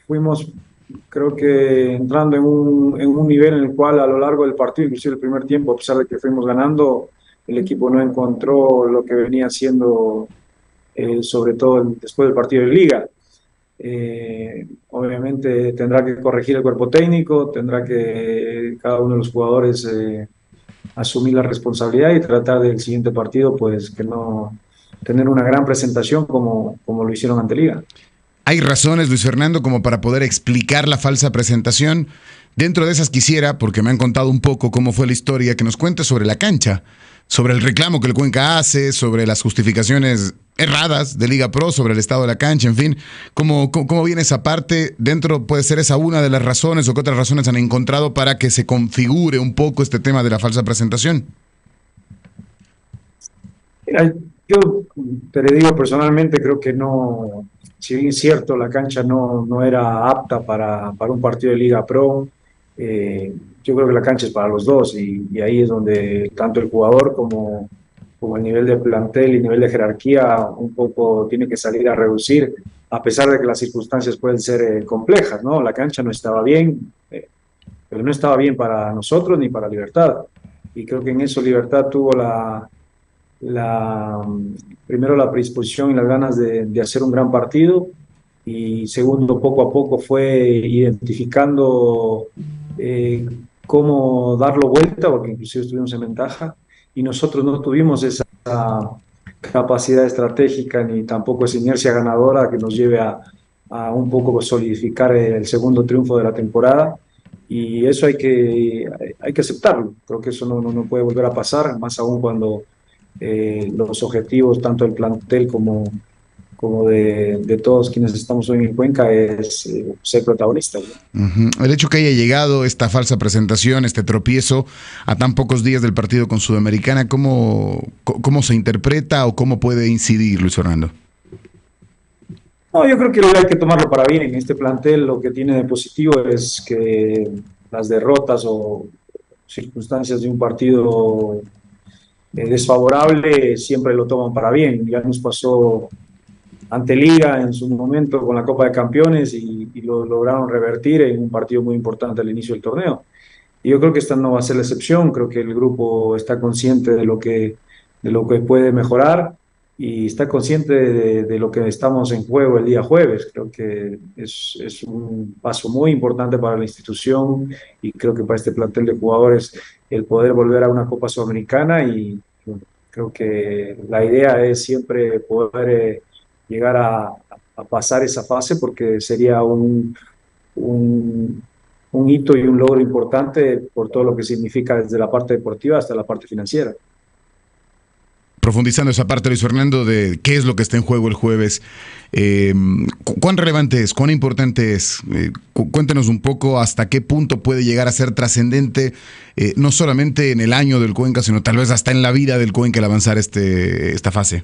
fuimos, creo que entrando en un nivel en el cual a lo largo del partido, inclusive el primer tiempo, a pesar de que fuimos ganando, el equipo no encontró lo que venía haciendo, sobre todo después del partido de liga. Obviamente tendrá que corregir el cuerpo técnico, tendrá que cada uno de los jugadores asumir la responsabilidad y tratar del siguiente partido, pues que no tener una gran presentación como lo hicieron ante Liga. ¿Hay razones, Luis Fernando, como para poder explicar la falsa presentación? Dentro de esas quisiera, porque me han contado un poco cómo fue la historia, que nos cuentes sobre la cancha, sobre el reclamo que el Cuenca hace, sobre las justificaciones erradas de Liga Pro, sobre el estado de la cancha, en fin. ¿Cómo viene esa parte? Dentro puede ser esa una de las razones o qué otras razones han encontrado para que se configure un poco este tema de la falsa presentación. Mira, yo te digo personalmente, creo que no, si bien es cierto, la cancha no era apta para un partido de Liga Pro. Yo creo que la cancha es para los dos y ahí es donde tanto el jugador como el nivel de plantel y nivel de jerarquía un poco tiene que salir a reducir, a pesar de que las circunstancias pueden ser complejas, ¿no? La cancha no estaba bien, pero no estaba bien para nosotros ni para Libertad. Y creo que en eso Libertad tuvo primero la predisposición y las ganas de hacer un gran partido, y segundo, poco a poco fue identificando cómo darlo vuelta, porque inclusive estuvimos en ventaja, y nosotros no tuvimos esa capacidad estratégica ni tampoco esa inercia ganadora que nos lleve a un poco solidificar el segundo triunfo de la temporada, y eso hay que aceptarlo. Creo que eso no puede volver a pasar, más aún cuando los objetivos, tanto del plantel como de todos quienes estamos hoy en Cuenca, es ser protagonistas, ¿no? El hecho que haya llegado esta falsa presentación, este tropiezo, a tan pocos días del partido con Sudamericana, ¿cómo se interpreta o cómo puede incidir, Luis Fernando? No, yo creo que hay que tomarlo para bien. Este plantel lo que tiene de positivo es que las derrotas o circunstancias de un partido desfavorable siempre lo toman para bien. Ya nos pasó ante Liga en su momento con la Copa de Campeones y lo lograron revertir en un partido muy importante al inicio del torneo. Y yo creo que esta no va a ser la excepción. Creo que el grupo está consciente de lo que puede mejorar y está consciente de lo que estamos en juego el día jueves. Creo que es un paso muy importante para la institución y creo que para este plantel de jugadores el poder volver a una Copa Sudamericana, y creo que la idea es siempre poder llegar a pasar esa fase, porque sería un hito y un logro importante por todo lo que significa desde la parte deportiva hasta la parte financiera. Profundizando esa parte, Luis Fernando, de qué es lo que está en juego el jueves, ¿cuán relevante es? ¿Cuán importante es? Cuéntenos un poco hasta qué punto puede llegar a ser trascendente, no solamente en el año del Cuenca, sino tal vez hasta en la vida del Cuenca el avanzar esta fase.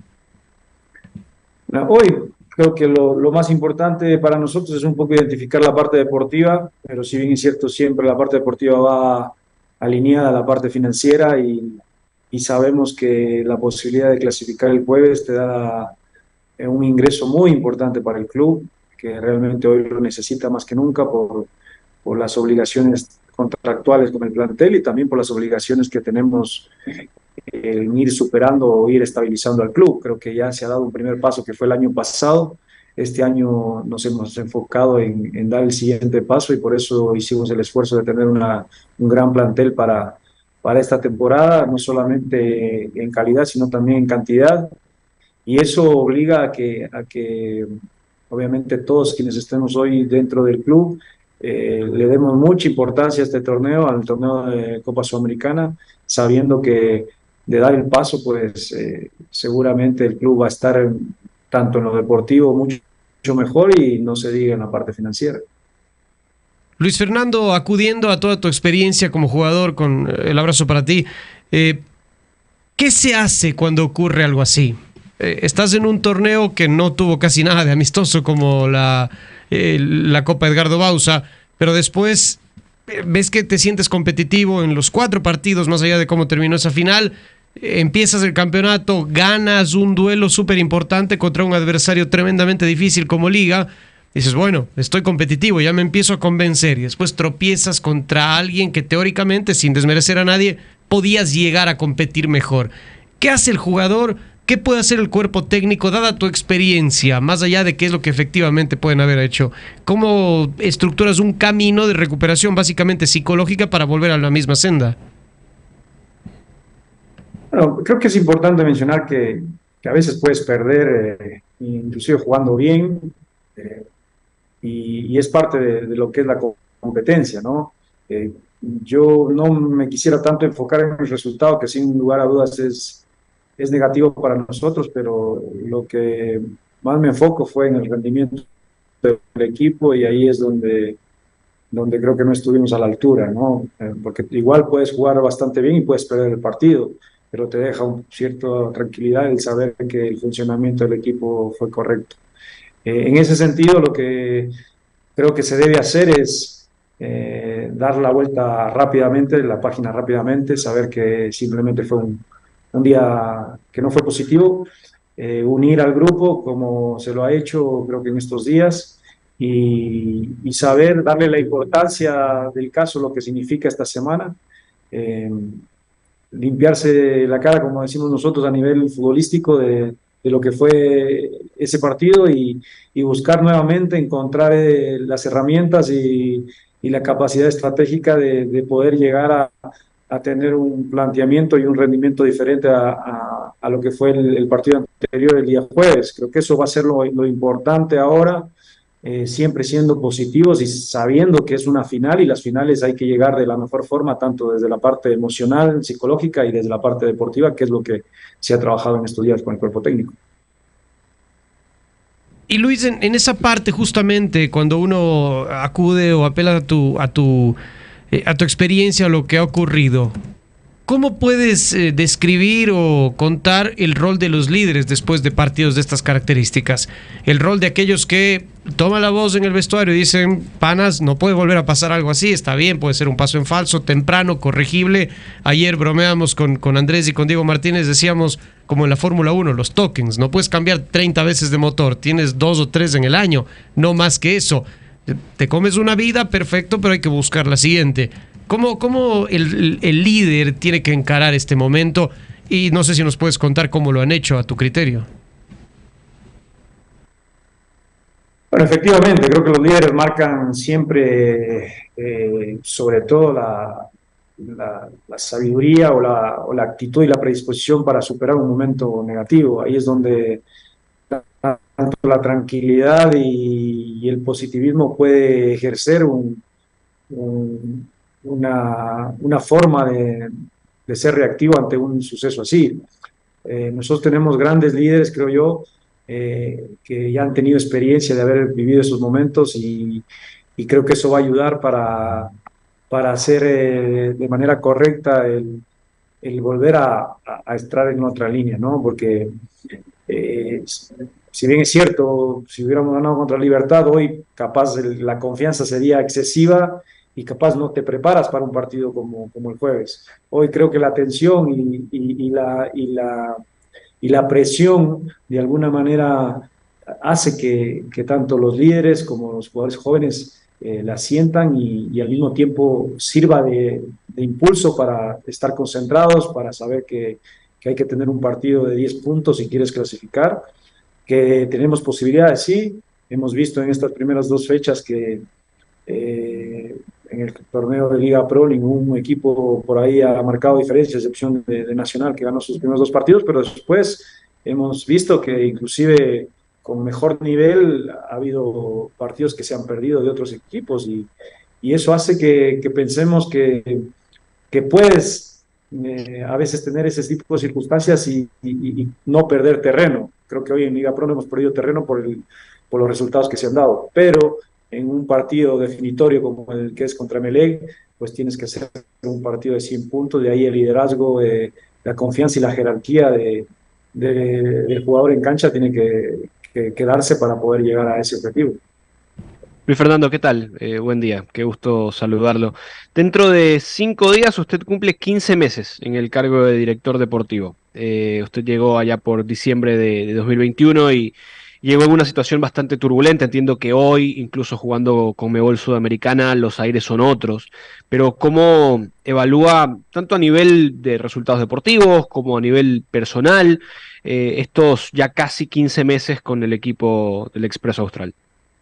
Hoy creo que lo más importante para nosotros es un poco identificar la parte deportiva, pero si bien es cierto, siempre la parte deportiva va alineada a la parte financiera, y sabemos que la posibilidad de clasificar el jueves te da un ingreso muy importante para el club, que realmente hoy lo necesita más que nunca por las obligaciones contractuales con el plantel y también por las obligaciones que tenemos en ir superando o ir estabilizando al club. Creo que ya se ha dado un primer paso, que fue el año pasado. Este año nos hemos enfocado en dar el siguiente paso, y por eso hicimos el esfuerzo de tener un gran plantel para esta temporada, no solamente en calidad, sino también en cantidad. Y eso obliga a que obviamente todos quienes estemos hoy dentro del club le demos mucha importancia a este torneo, al torneo de Copa Sudamericana, sabiendo que de dar el paso, pues seguramente el club va a estar tanto en lo deportivo mucho mejor, y no se diga en la parte financiera. Luis Fernando, acudiendo a toda tu experiencia como jugador, con el abrazo para ti, ¿qué se hace cuando ocurre algo así? Estás en un torneo que no tuvo casi nada de amistoso, como la Copa Edgardo Bauza, pero después ves que te sientes competitivo en los 4 partidos, más allá de cómo terminó esa final. Empiezas el campeonato, ganas un duelo súper importante contra un adversario tremendamente difícil como Liga, dices, bueno, estoy competitivo, ya me empiezo a convencer, y después tropiezas contra alguien que teóricamente, sin desmerecer a nadie, podías llegar a competir mejor. ¿Qué hace el jugador? ¿Qué puede hacer el cuerpo técnico, dada tu experiencia, más allá de qué es lo que efectivamente pueden haber hecho? ¿Cómo estructuras un camino de recuperación básicamente psicológica para volver a la misma senda? Bueno, creo que es importante mencionar que a veces puedes perder, inclusive jugando bien, eh, y es parte de lo que es la competencia, ¿no? Eh, yo no me quisiera tanto enfocar en el resultado, que sin lugar a dudas es negativo para nosotros, pero lo que más me enfoco fue en el rendimiento del equipo, y ahí es donde creo que no estuvimos a la altura, ¿no? Porque igual puedes jugar bastante bien y puedes perder el partido, pero te deja una cierta tranquilidad el saber que el funcionamiento del equipo fue correcto. En ese sentido, lo que creo que se debe hacer es dar la vuelta rápidamente, la página rápidamente, saber que simplemente fue un día que no fue positivo, unir al grupo como se lo ha hecho creo que en estos días, y saber darle la importancia del caso, lo que significa esta semana, eh, limpiarse la cara, como decimos nosotros, a nivel futbolístico de lo que fue ese partido, y buscar nuevamente encontrar las herramientas y la capacidad estratégica de poder llegar a tener un planteamiento y un rendimiento diferente a lo que fue el partido anterior el día jueves. Creo que eso va a ser lo importante ahora, siempre siendo positivos y sabiendo que es una final, y las finales hay que llegar de la mejor forma, tanto desde la parte emocional, psicológica, y desde la parte deportiva, que es lo que se ha trabajado en estos días con el cuerpo técnico. Y Luis, en esa parte justamente, cuando uno acude o apela a tu experiencia, a lo que ha ocurrido, ¿cómo puedes describir o contar el rol de los líderes después de partidos de estas características? El rol de aquellos que toman la voz en el vestuario y dicen, panas, no puede volver a pasar algo así, está bien, puede ser un paso en falso, temprano, corregible. Ayer bromeamos con Andrés y con Diego Martínez, decíamos, como en la Fórmula 1, los tokens, no puedes cambiar 30 veces de motor, tienes 2 o 3 en el año, no más que eso. Te comes una vida, perfecto, pero hay que buscar la siguiente. ¿Cómo el líder tiene que encarar este momento? Y no sé si nos puedes contar cómo lo han hecho a tu criterio. Bueno, efectivamente, creo que los líderes marcan siempre, sobre todo la sabiduría o la actitud y la predisposición para superar un momento negativo. Ahí es donde tanto la tranquilidad y el positivismo puede ejercer una forma de ser reactivo ante un suceso así. Nosotros tenemos grandes líderes, creo yo, que ya han tenido experiencia de haber vivido esos momentos, y creo que eso va a ayudar para hacer de manera correcta el volver a estar en otra línea, ¿no? Porque si bien es cierto, si hubiéramos ganado contra Libertad hoy, capaz la confianza sería excesiva y capaz no te preparas para un partido como el jueves. Hoy creo que la tensión y la presión de alguna manera hace que tanto los líderes como los jugadores jóvenes la sientan, y al mismo tiempo sirva de impulso para estar concentrados, para saber que hay que tener un partido de 10 puntos si quieres clasificar, que tenemos posibilidades, sí. Hemos visto en estas primeras 2 fechas que en el torneo de Liga Pro ningún equipo por ahí ha marcado diferencia, a excepción de Nacional, que ganó sus primeros 2 partidos, pero después hemos visto que inclusive con mejor nivel ha habido partidos que se han perdido de otros equipos, y eso hace que pensemos que puedes a veces tener ese tipo de circunstancias y no perder terreno. Creo que hoy en Liga Pro no hemos perdido terreno por los resultados que se han dado, pero en un partido definitorio como el que es contra Emelec, pues tienes que hacer un partido de 100 puntos, de ahí el liderazgo, la confianza y la jerarquía del jugador en cancha tiene que darse para poder llegar a ese objetivo. Luis Fernando, ¿qué tal? Buen día, qué gusto saludarlo. Dentro de 5 días usted cumple 15 meses en el cargo de director deportivo. Usted llegó allá por diciembre de 2021 y llegó en una situación bastante turbulenta. Entiendo que hoy, incluso jugando con Conmebol Sudamericana, los aires son otros. Pero ¿cómo evalúa, tanto a nivel de resultados deportivos como a nivel personal, estos ya casi 15 meses con el equipo del Expreso Austral?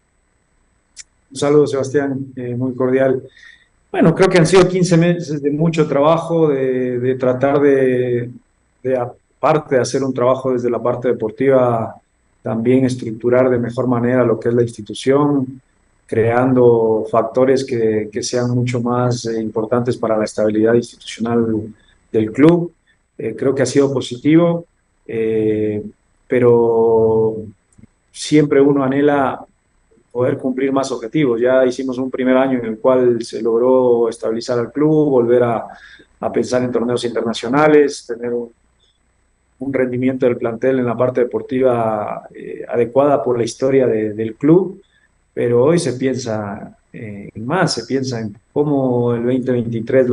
Un saludo, Sebastián, muy cordial. Bueno, creo que han sido 15 meses de mucho trabajo, de tratar aparte de hacer un trabajo desde la parte deportiva, también estructurar de mejor manera lo que es la institución, creando factores que sean mucho más importantes para la estabilidad institucional del club. Creo que ha sido positivo, eh, pero siempre uno anhela poder cumplir más objetivos. Ya hicimos un primer año en el cual se logró estabilizar al club, volver a pensar en torneos internacionales, tener un rendimiento del plantel en la parte deportiva adecuada por la historia del club, pero hoy se piensa en más, se piensa en cómo el 2023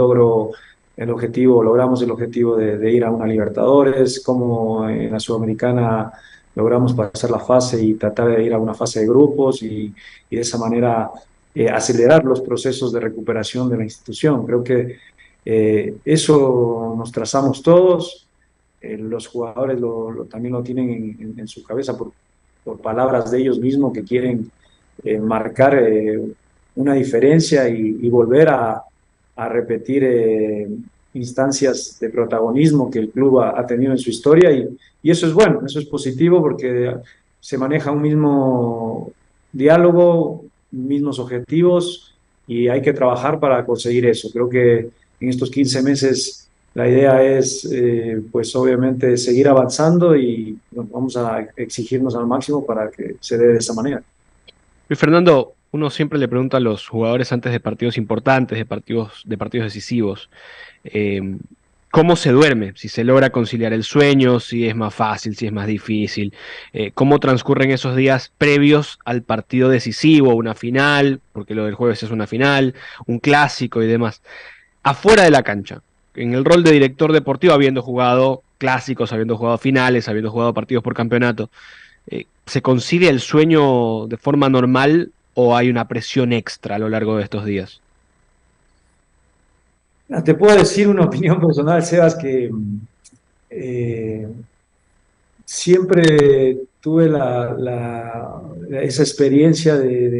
logramos el objetivo de ir a una Libertadores, cómo en la Sudamericana logramos pasar la fase y tratar de ir a una fase de grupos y de esa manera acelerar los procesos de recuperación de la institución. Creo que eso nos trazamos todos, los jugadores también lo tienen en su cabeza por palabras de ellos mismos que quieren marcar una diferencia y volver a repetir instancias de protagonismo que el club ha tenido en su historia y eso es bueno, eso es positivo porque se maneja un mismo diálogo, mismos objetivos y hay que trabajar para conseguir eso. Creo que en estos 15 meses la idea es, pues obviamente, seguir avanzando y bueno, vamos a exigirnos al máximo para que se dé de esa manera. Luis Fernando, uno siempre le pregunta a los jugadores antes de partidos importantes, de partidos decisivos, eh, ¿cómo se duerme? Si se logra conciliar el sueño, si es más fácil, si es más difícil, ¿cómo transcurren esos días previos al partido decisivo, una final, porque lo del jueves es una final, un clásico y demás? Afuera de la cancha, en el rol de director deportivo, habiendo jugado clásicos, habiendo jugado finales, habiendo jugado partidos por campeonato, ¿se concilia el sueño de forma normal o hay una presión extra a lo largo de estos días? Te puedo decir una opinión personal, Sebas, que eh, siempre tuve esa experiencia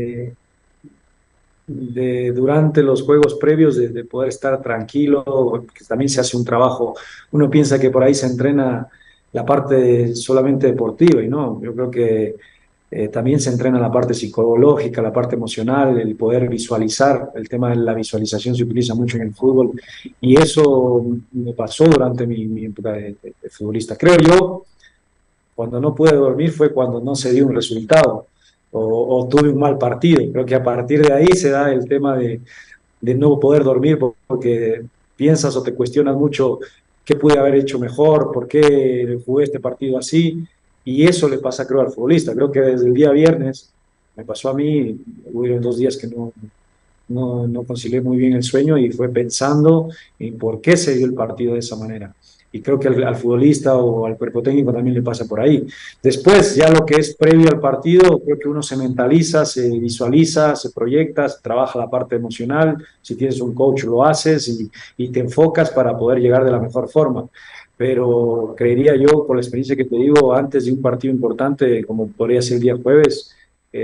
durante los juegos previos de poder estar tranquilo, que también se hace un trabajo, uno piensa que por ahí se entrena la parte solamente deportiva y no, yo creo que también se entrena la parte psicológica, la parte emocional, el poder visualizar, el tema de la visualización se utiliza mucho en el fútbol y eso me pasó durante mi época de futbolista. Creo yo, cuando no pude dormir fue cuando no se dio un resultado o tuve un mal partido. Creo que a partir de ahí se da el tema de no poder dormir porque piensas o te cuestionas mucho qué pude haber hecho mejor, por qué jugué este partido así, y eso le pasa creo al futbolista. Creo que desde el día viernes me pasó a mí, hubieron 2 días que no concilié muy bien el sueño y fue pensando en por qué se dio el partido de esa manera. Y creo que al futbolista o al cuerpo técnico también le pasa por ahí. Después, ya lo que es previo al partido, creo que uno se mentaliza, se visualiza, se proyecta, se trabaja la parte emocional. Si tienes un coach, lo haces y te enfocas para poder llegar de la mejor forma. Pero creería yo, por la experiencia que te digo, antes de un partido importante, como podría ser el día jueves,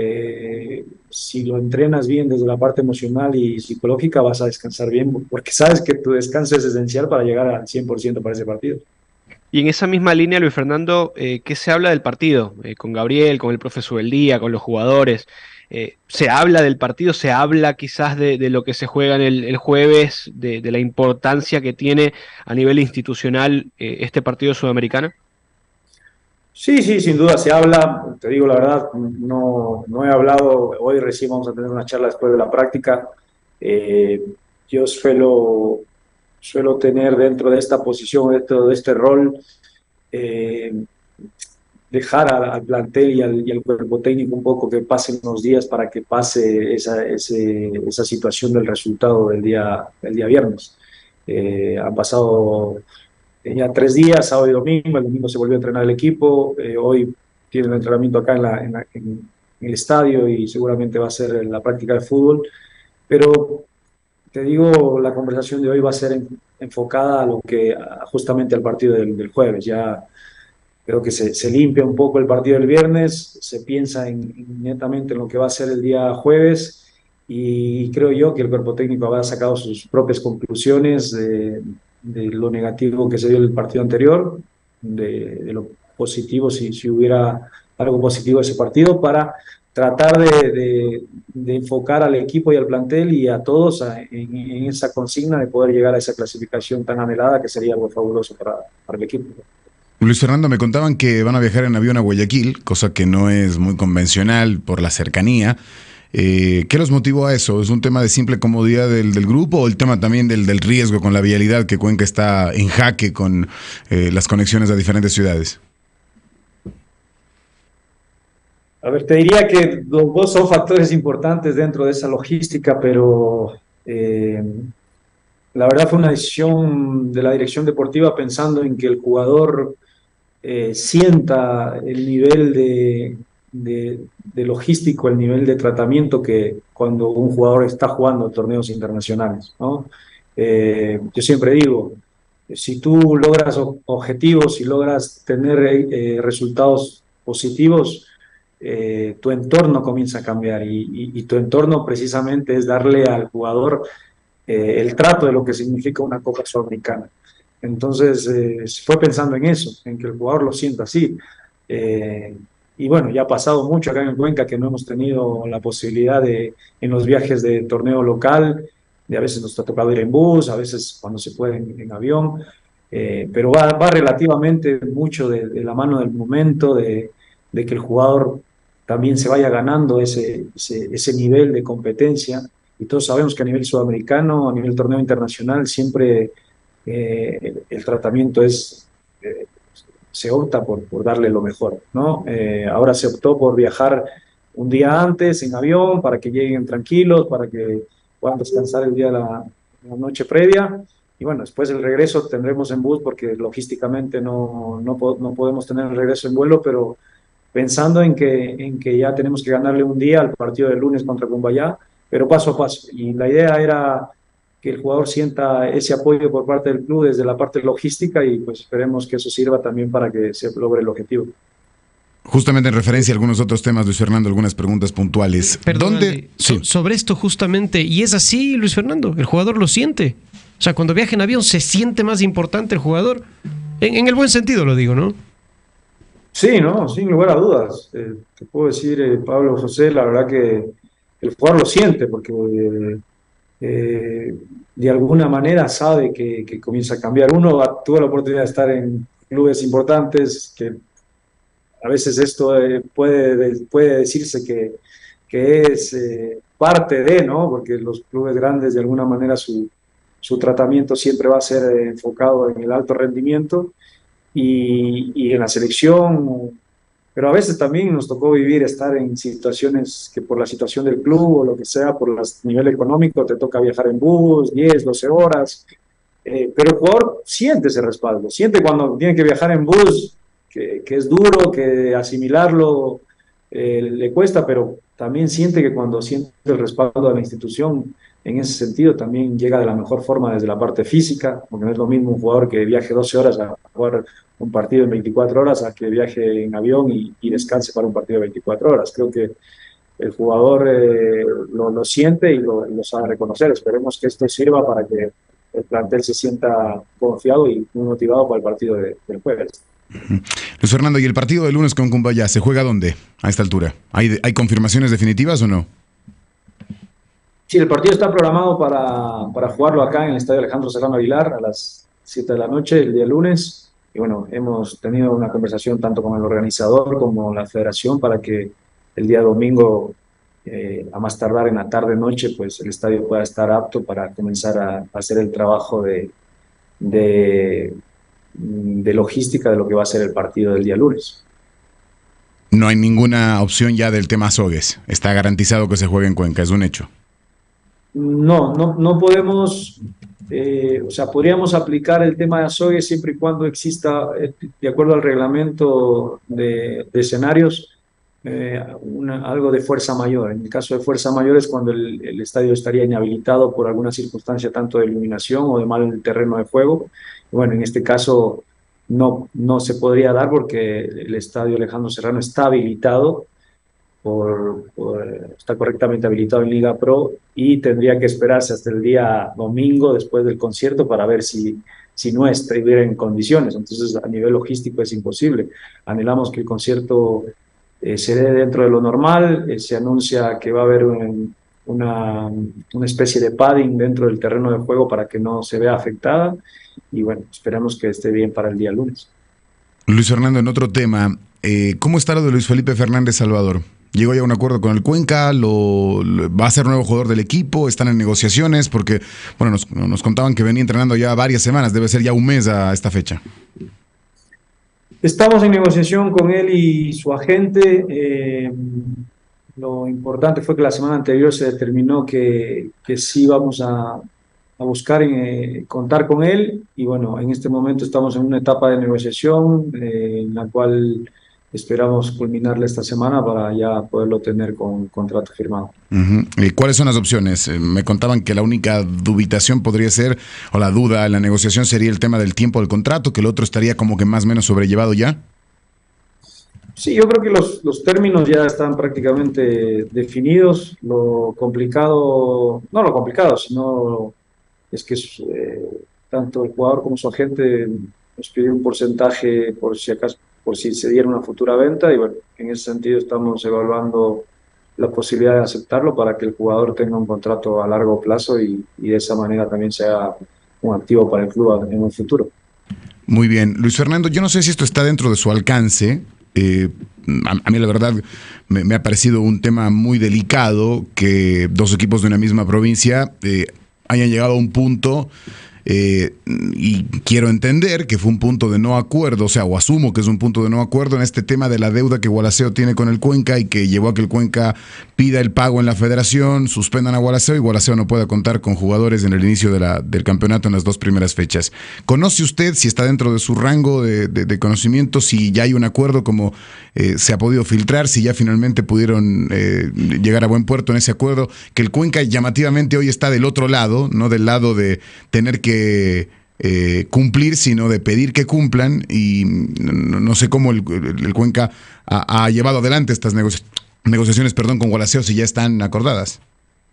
si lo entrenas bien desde la parte emocional y psicológica, vas a descansar bien, porque sabes que tu descanso es esencial para llegar al 100% para ese partido. Y en esa misma línea, Luis Fernando, ¿qué se habla del partido? Con Gabriel, con el profe Subeldía, con los jugadores. ¿Se habla del partido? ¿Se habla quizás de lo que se juega en el jueves, de la importancia que tiene a nivel institucional este partido sudamericano? Sí, sí, sin duda se habla. Te digo la verdad, no he hablado. Hoy recién vamos a tener una charla después de la práctica. Eh, yo suelo tener dentro de esta posición, dentro de este rol, eh, dejar al plantel y al cuerpo técnico un poco que pasen unos días para que pase esa situación del resultado del día viernes. Han pasado ya 3 días, sábado y domingo. El domingo se volvió a entrenar el equipo. Hoy tiene el entrenamiento acá en el estadio y seguramente va a ser la práctica de fútbol, pero te digo, la conversación de hoy va a ser enfocada a justamente al partido del jueves. Ya creo que se limpia un poco el partido del viernes, se piensa netamente en lo que va a ser el día jueves y creo yo que el cuerpo técnico habrá sacado sus propias conclusiones de lo negativo que se dio el partido anterior, de lo positivo, si hubiera algo positivo de ese partido, para tratar de enfocar al equipo y al plantel y a todos en esa consigna de poder llegar a esa clasificación tan anhelada que sería algo fabuloso para el equipo. Luis Fernando, me contaban que van a viajar en avión a Guayaquil, cosa que no es muy convencional por la cercanía. ¿Qué los motivó a eso? ¿Es un tema de simple comodidad del grupo o el tema también del riesgo con la vialidad, que Cuenca está en jaque con las conexiones a diferentes ciudades? A ver, te diría que los dos son factores importantes dentro de esa logística, pero la verdad fue una decisión de la dirección deportiva pensando en que el jugador sienta el nivel de logístico, el nivel de tratamiento que cuando un jugador está jugando torneos internacionales, ¿no? Yo siempre digo, si tú logras objetivos, si logras tener resultados positivos, tu entorno comienza a cambiar y tu entorno precisamente es darle al jugador el trato de lo que significa una Copa Sudamericana. Entonces, fue pensando en eso, en que el jugador lo sienta así. Y bueno, ya ha pasado mucho acá en Cuenca que no hemos tenido la posibilidad en los viajes de torneo local, de a veces nos ha tocado ir en bus, a veces cuando se puede en avión, pero va relativamente mucho de la mano del momento, de que el jugador también se vaya ganando ese nivel de competencia. Y todos sabemos que a nivel sudamericano, a nivel torneo internacional, siempre el tratamiento se opta por darle lo mejor, ¿no? Ahora se optó por viajar un día antes en avión para que lleguen tranquilos, para que puedan descansar el día de la noche previa. Y bueno, después el regreso tendremos en bus porque logísticamente no podemos tener el regreso en vuelo, pero pensando en que ya tenemos que ganarle un día al partido del lunes contra Cumbayá, pero paso a paso. Y la idea era que el jugador sienta ese apoyo por parte del club desde la parte logística y pues esperemos que eso sirva también para que se logre el objetivo. Justamente en referencia a algunos otros temas, Luis Fernando, algunas preguntas puntuales. Perdón, ¿Dónde? Andy, Sí. sobre esto justamente, y es así, Luis Fernando, el jugador lo siente. O sea, cuando viaja en avión se siente más importante el jugador, en el buen sentido lo digo, ¿no? Sí, no, sin lugar a dudas. Te puedo decir, Pablo José, la verdad que el jugador lo siente porque de alguna manera sabe que comienza a cambiar. Uno tuvo la oportunidad de estar en clubes importantes, que a veces esto puede decirse que es parte de, ¿no? Porque los clubes grandes de alguna manera su tratamiento siempre va a ser enfocado en el alto rendimiento y en la selección, pero a veces también nos tocó estar en situaciones que por la situación del club o lo que sea, por el nivel económico, te toca viajar en bus, 10, 12 horas, pero el jugador siente ese respaldo, siente cuando tiene que viajar en bus, que es duro, que asimilarlo le cuesta, pero también siente que cuando siente el respaldo de la institución, en ese sentido también llega de la mejor forma desde la parte física, porque no es lo mismo un jugador que viaje 12 horas a jugar un partido en 24 horas a que viaje en avión y descanse para un partido de 24 horas. Creo que el jugador lo siente y lo sabe reconocer. Esperemos que esto sirva para que el plantel se sienta confiado y muy motivado para el partido del jueves. Luis Fernando, ¿y el partido del lunes con Cumbayá se juega dónde a esta altura? ¿Hay confirmaciones definitivas o no? Sí, el partido está programado para jugarlo acá en el Estadio Alejandro Serrano Aguilar a las 7 de la noche el día lunes. Y bueno, hemos tenido una conversación tanto con el organizador como la federación para que el día domingo, a más tardar en la tarde-noche, pues el estadio pueda estar apto para comenzar a hacer el trabajo de logística de lo que va a ser el partido del día lunes. No hay ninguna opción ya del tema Azogues. Está garantizado que se juegue en Cuenca, es un hecho. No podemos o sea, podríamos aplicar el tema de Azogue siempre y cuando exista, de acuerdo al reglamento de escenarios, algo de fuerza mayor. En el caso de fuerza mayor es cuando el estadio estaría inhabilitado por alguna circunstancia, tanto de iluminación o de mal terreno de juego. Bueno, en este caso no se podría dar porque el estadio Alejandro Serrano está habilitado está correctamente habilitado en Liga Pro y tendría que esperarse hasta el día domingo después del concierto para ver si no estuviera en condiciones. Entonces, a nivel logístico es imposible. Anhelamos que el concierto se dé dentro de lo normal. Se anuncia que va a haber una especie de padding dentro del terreno de juego para que no se vea afectada. Y bueno, esperamos que esté bien para el día lunes. Luis Fernando, en otro tema, ¿cómo está lo de Luis Felipe Fernández Salvador? ¿Llegó ya a un acuerdo con el Cuenca? ¿Va a ser nuevo jugador del equipo? ¿Están en negociaciones? Porque, bueno, nos contaban que venía entrenando ya varias semanas, debe ser ya un mes a esta fecha. Estamos en negociación con él y su agente. Lo importante fue que la semana anterior se determinó que sí vamos a buscar contar con él, y bueno, en este momento estamos en una etapa de negociación en la cual esperamos culminarla esta semana para ya poderlo tener con contrato firmado. ¿Cuáles son las opciones? Me contaban que la única dubitación podría ser, o la duda en la negociación sería el tema del tiempo del contrato, que el otro estaría como que más o menos sobrellevado ya. Sí, yo creo que los términos ya están prácticamente definidos. Lo complicado, no lo complicado, sino es que tanto el jugador como su agente nos pidió un porcentaje por si acaso, por si se diera una futura venta, y bueno, en ese sentido estamos evaluando la posibilidad de aceptarlo para que el jugador tenga un contrato a largo plazo y de esa manera también sea un activo para el club en un futuro. Muy bien. Luis Fernando, yo no sé si esto está dentro de su alcance. A mí la verdad me ha parecido un tema muy delicado que dos equipos de una misma provincia hayan llegado a un punto, y quiero entender que fue un punto de no acuerdo, o asumo que es un punto de no acuerdo en este tema de la deuda que Gualaceo tiene con el Cuenca y que llevó a que el Cuenca pida el pago en la federación, suspendan a Gualaceo y Gualaceo no pueda contar con jugadores en el inicio del campeonato en las dos primeras fechas. ¿Conoce usted, si está dentro de su rango de conocimiento, si ya hay un acuerdo, como se ha podido filtrar, si ya finalmente pudieron llegar a buen puerto en ese acuerdo, que el Cuenca llamativamente hoy está del otro lado, no del lado de tener que cumplir, sino de pedir que cumplan, y no sé cómo el Cuenca ha llevado adelante estas negociaciones con Gualaceo, si ya están acordadas?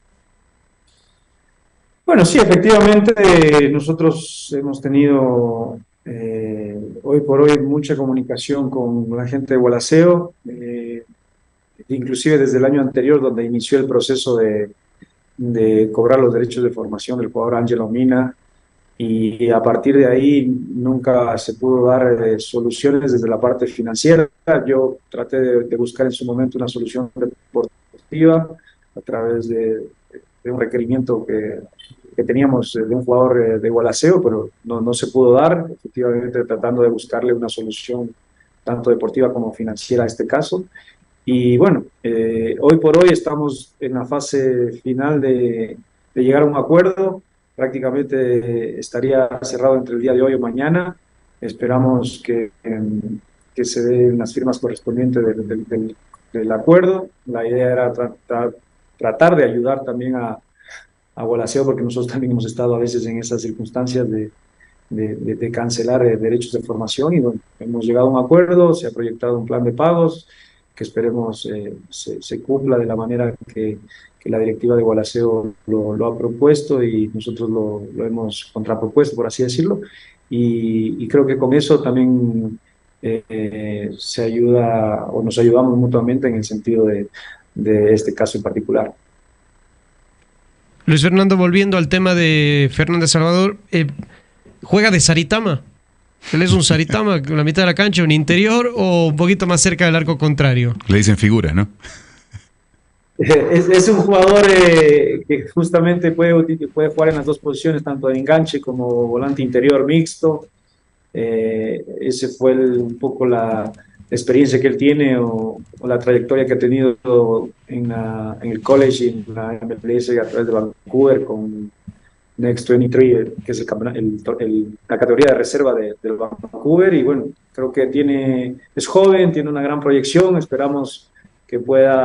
Bueno, sí, efectivamente, nosotros hemos tenido hoy por hoy mucha comunicación con la gente de Gualaceo, inclusive desde el año anterior, donde inició el proceso de cobrar los derechos de formación del jugador Ángelo Mina, y a partir de ahí nunca se pudo dar soluciones desde la parte financiera. Yo traté de buscar en su momento una solución deportiva a través de un requerimiento que teníamos de un jugador de Gualaceo, pero no se pudo dar, efectivamente tratando de buscarle una solución tanto deportiva como financiera a este caso. Y bueno, hoy por hoy estamos en la fase final de llegar a un acuerdo. Prácticamente estaría cerrado entre el día de hoy o mañana. Esperamos que se den las firmas correspondientes del acuerdo. La idea era tratar de ayudar también a Gualaceo, porque nosotros también hemos estado a veces en esas circunstancias de cancelar derechos de formación, y bueno, hemos llegado a un acuerdo, se ha proyectado un plan de pagos que esperemos se cumpla de la manera que la directiva de Gualaceo lo ha propuesto, y nosotros lo hemos contrapropuesto, por así decirlo, y creo que con eso también se ayuda, o nos ayudamos mutuamente en el sentido de este caso en particular. Luis Fernando, volviendo al tema de Fernández Salvador, ¿juega de Saritama? ¿Él es un Saritama en la mitad de la cancha, un interior o un poquito más cerca del arco contrario? Le dicen figura, ¿no? Es un jugador que justamente puede jugar en las dos posiciones, tanto de enganche como volante interior mixto. Ese fue un poco la experiencia que él tiene, o la trayectoria que ha tenido en el college y en la MLS a través de Vancouver Next 23, que es la categoría de reserva del Vancouver. Y bueno, creo que es joven, tiene una gran proyección. Esperamos que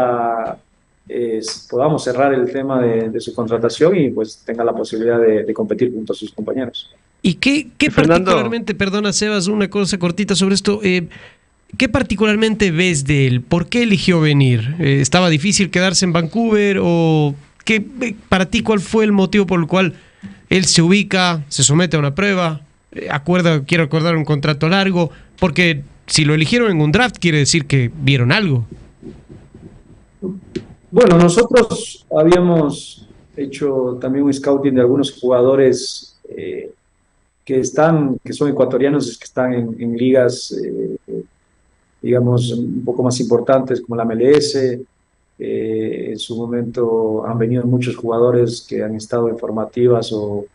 podamos cerrar el tema de su contratación y pues tenga la posibilidad de competir junto a sus compañeros. ¿Y qué particularmente, perdona Sebas, una cosa cortita sobre esto, qué particularmente ves de él? ¿Por qué eligió venir? ¿Estaba difícil quedarse en Vancouver o para ti cuál fue el motivo por el cual él se ubica, se somete a una prueba, quiere acordar un contrato largo? Porque si lo eligieron en un draft quiere decir que vieron algo. Bueno, nosotros habíamos hecho también un scouting de algunos jugadores que son ecuatorianos, que están en ligas, digamos, un poco más importantes como la MLS. En su momento han venido muchos jugadores que han estado en formativas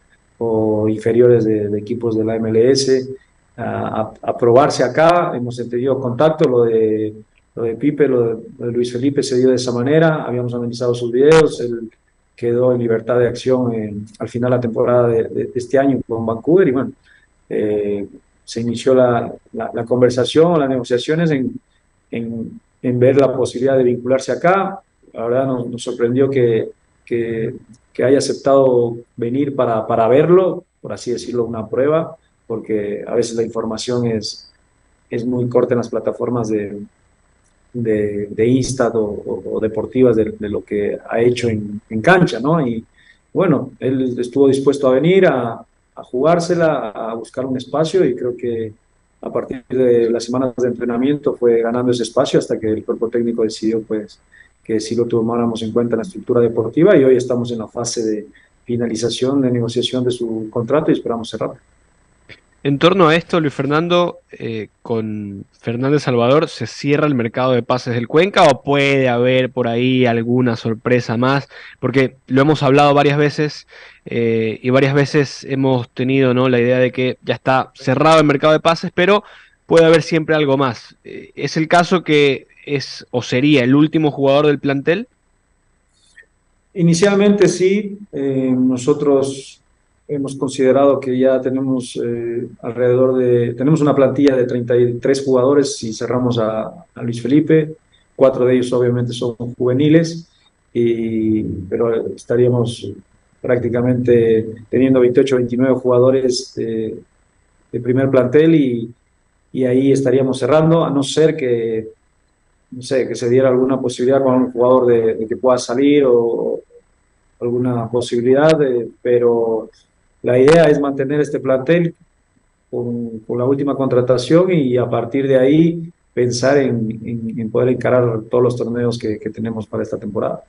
o inferiores de equipos de la MLS a probarse acá. Hemos tenido contacto, lo de Pipe, lo de Luis Felipe se dio de esa manera. Habíamos analizado sus videos. Él quedó en libertad de acción al final de la temporada de este año con Vancouver. Y bueno, se inició la conversación, las negociaciones en ver la posibilidad de vincularse acá. La verdad nos sorprendió que haya aceptado venir para verlo, por así decirlo, una prueba, porque a veces la información es muy corta en las plataformas de Instat o deportivas de lo que ha hecho en cancha, ¿no? Y bueno, él estuvo dispuesto a venir a jugársela, a buscar un espacio, y creo que a partir de las semanas de entrenamiento fue ganando ese espacio hasta que el cuerpo técnico decidió pues que sí lo tomáramos en cuenta en la estructura deportiva, y hoy estamos en la fase de finalización de negociación de su contrato y esperamos cerrar. En torno a esto, Luis Fernando, con Fernández Salvador, ¿se cierra el mercado de pases del Cuenca o puede haber por ahí alguna sorpresa más? Porque lo hemos hablado varias veces y varias veces hemos tenido, ¿no?, la idea de que ya está cerrado el mercado de pases, pero puede haber siempre algo más. ¿Es el caso que es o sería el último jugador del plantel? Inicialmente sí, nosotros hemos considerado que ya tenemos tenemos una plantilla de 33 jugadores si cerramos a Luis Felipe. 4 de ellos obviamente son juveniles, pero estaríamos prácticamente teniendo 28 o 29 jugadores de primer plantel, y ahí estaríamos cerrando, a no ser que, no sé, que se diera alguna posibilidad con un jugador de que pueda salir o alguna posibilidad, pero la idea es mantener este plantel con la última contratación, y a partir de ahí pensar en poder encarar todos los torneos que tenemos para esta temporada.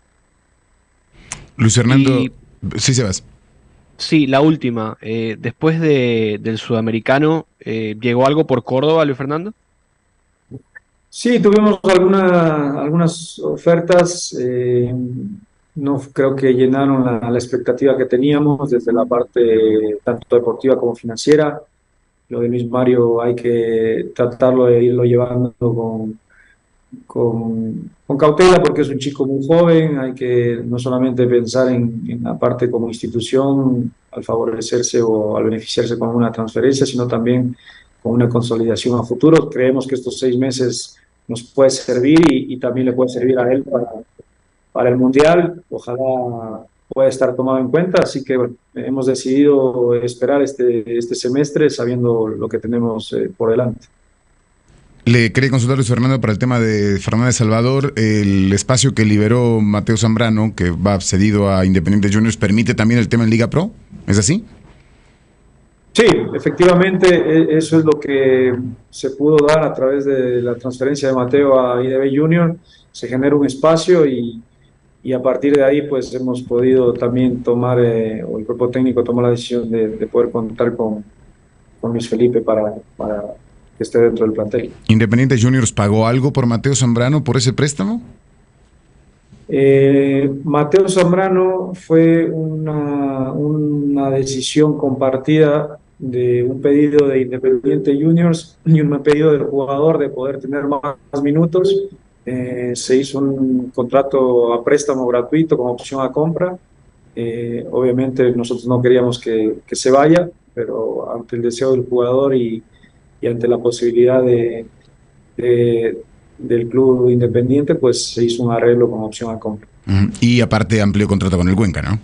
Luis Fernando, sí, Sebas. Sí, la última. Después del sudamericano, ¿llegó algo por Córdoba, Luis Fernando? Sí, tuvimos algunas ofertas. No creo que llenaron la expectativa que teníamos desde la parte tanto deportiva como financiera. Lo de Luis Mario hay que tratarlo de irlo llevando con cautela, porque es un chico muy joven. Hay que no solamente pensar en la parte como institución al favorecerse o al beneficiarse con una transferencia, sino también con una consolidación a futuro. Creemos que estos 6 meses nos puede servir y también le puede servir a él para el Mundial. Ojalá pueda estar tomado en cuenta, así que bueno, hemos decidido esperar este semestre sabiendo lo que tenemos por delante. Le quería consultar, Luis Fernando, para el tema de Fernández Salvador. El espacio que liberó Mateo Zambrano, que va cedido a Independiente Juniors, ¿permite también el tema en Liga Pro? ¿Es así? Sí, efectivamente, eso es lo que se pudo dar a través de la transferencia de Mateo a IDB Junior. Se genera un espacio y a partir de ahí pues hemos podido también tomar, o el cuerpo técnico tomó la decisión de poder contar con Luis Felipe para que esté dentro del plantel. ¿Independiente Juniors pagó algo por Mateo Zambrano por ese préstamo? Mateo Zambrano fue una decisión compartida de un pedido de Independiente Juniors y un pedido del jugador de poder tener más minutos. Se hizo un contrato a préstamo gratuito con opción a compra, Obviamente nosotros no queríamos que se vaya, pero ante el deseo del jugador y ante la posibilidad del club independiente, pues se hizo un arreglo con opción a compra. Y aparte amplió contrato con el Cuenca, ¿no?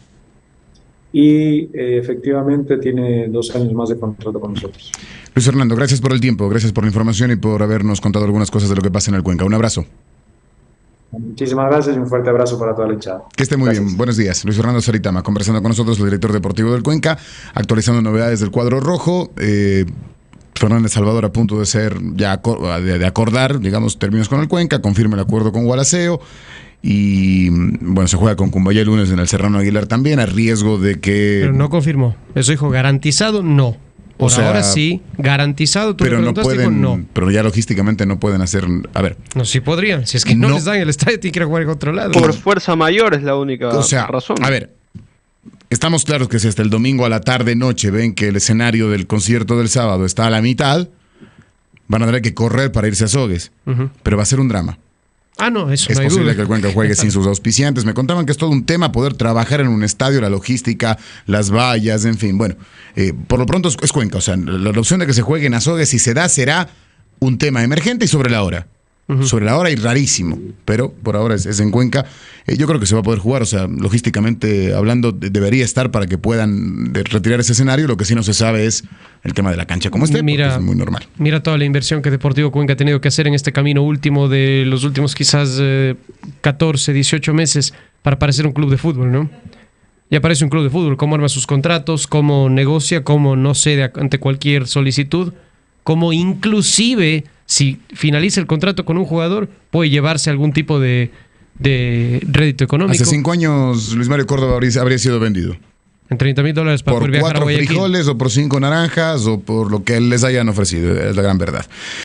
Y efectivamente tiene 2 años más de contrato con nosotros. Luis Fernando, gracias por el tiempo, gracias por la información y por habernos contado algunas cosas de lo que pasa en el Cuenca. Un abrazo. Muchísimas gracias y un fuerte abrazo para toda la hinchada. Que esté muy bien. Buenos días. Luis Fernando Saritama, conversando con nosotros, el director deportivo del Cuenca, actualizando novedades del cuadro rojo. Fernández Salvador a punto de ser ya de acordar, digamos, términos con el Cuenca, confirma el acuerdo con Gualaceo. Y bueno, se juega con Cumbayá el lunes en el Serrano Aguilar también, a riesgo de que... Pero no confirmó. Eso dijo garantizado, no. Por ahora sí, garantizado. Pero no pueden, no. Pero ya logísticamente no pueden hacer... A ver. No, sí podrían. Si es que no les dan el estadio, tienen que ir a jugar en otro lado. Por fuerza mayor es la única razón. A ver, estamos claros que si hasta el domingo a la tarde-noche ven que el escenario del concierto del sábado está a la mitad, van a tener que correr para irse a Azogues. Pero va a ser un drama. Ah, no, eso es no hay posible duda. que el Cuenca juegue sin sus auspiciantes. Me contaban que es todo un tema poder trabajar en un estadio, la logística, las vallas, en fin. Bueno, por lo pronto es Cuenca. O sea, la opción de que se juegue en Azogues, si se da, será un tema emergente y sobre la hora. Sobre la hora y rarísimo, pero por ahora es en Cuenca. Yo creo que se va a poder jugar, o sea, logísticamente hablando debería estar para que puedan retirar ese escenario. Lo que sí no se sabe es el tema de la cancha como esté, porque es muy normal. Mira toda la inversión que Deportivo Cuenca ha tenido que hacer en este camino último de los últimos quizás 14, 18 meses para parecer un club de fútbol, ¿no? Ya parece un club de fútbol, cómo arma sus contratos, cómo negocia, cómo no cede ante cualquier solicitud, cómo inclusive si finaliza el contrato con un jugador puede llevarse algún tipo de rédito económico. Hace 5 años Luis Mario Córdoba habría sido vendido. En $30,000 para poder viajar a Guayaquil. Por 4 frijoles o por 5 naranjas o por lo que les hayan ofrecido, es la gran verdad.